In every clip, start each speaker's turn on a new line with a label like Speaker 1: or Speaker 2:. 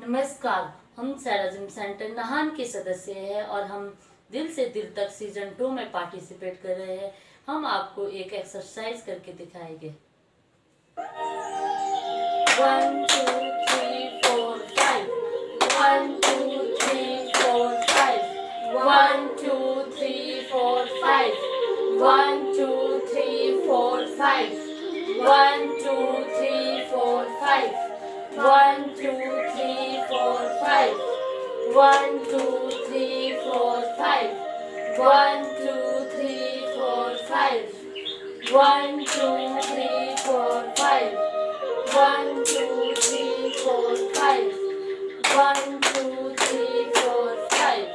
Speaker 1: नमस्कार, हम सैरा gym centre Nahan के सदस्य हैं और हम दिल से दिल तक सीजन 2 में पार्टिसिपेट कर रहे हैं। हम आपको एक एक्सरसाइज करके दिखाएंगे। 1 2 3 4 5 1 2 3 4 5 1 2 3 4 5 1 2 3 4 5 1 2 3 4 5 1 2 3 4 5 1 2 3 4 5 1 2 3 4 5 1 2 3 4 5 1 2 3 4 5 1 2 3 4 5.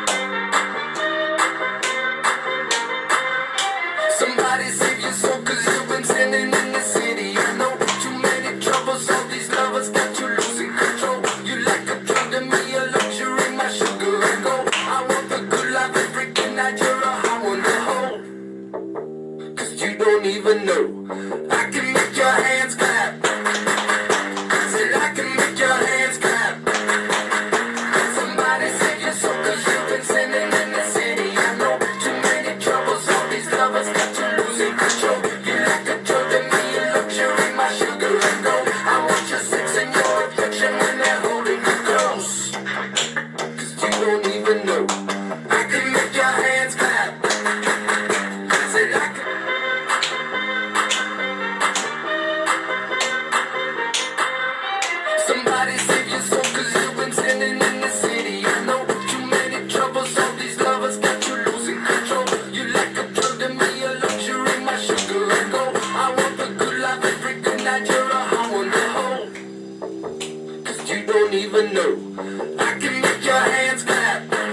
Speaker 2: Somebody save your soul, 'cause you've been standing in the city. I know too many troubles, all these lovers got you losing control. You like a drug to me, a luxury, my sugar and gold. I want the good life every night, you're a hot one to hold. 'Cause you don't even know I can make your hands clap. Said I can make your hands clap. Somebody save your soul, 'cause you've been standing in the city. I know too many troubles, all these lovers got you losing control. You like a drug to me, a luxury, my sugar and gold. I want your sex and your affection when they're holding you close. 'Cause you don't even know I can make your hands clap. Said I can. Somebody save your soul, 'cause you've been standing in the city. I know too many troubles, all these lovers got you losing control. You like a drug to me, a luxury, my sugar and gold. I want the good life every good night, you're a hot one to hold. 'Cause you don't even know I can make your hands clap.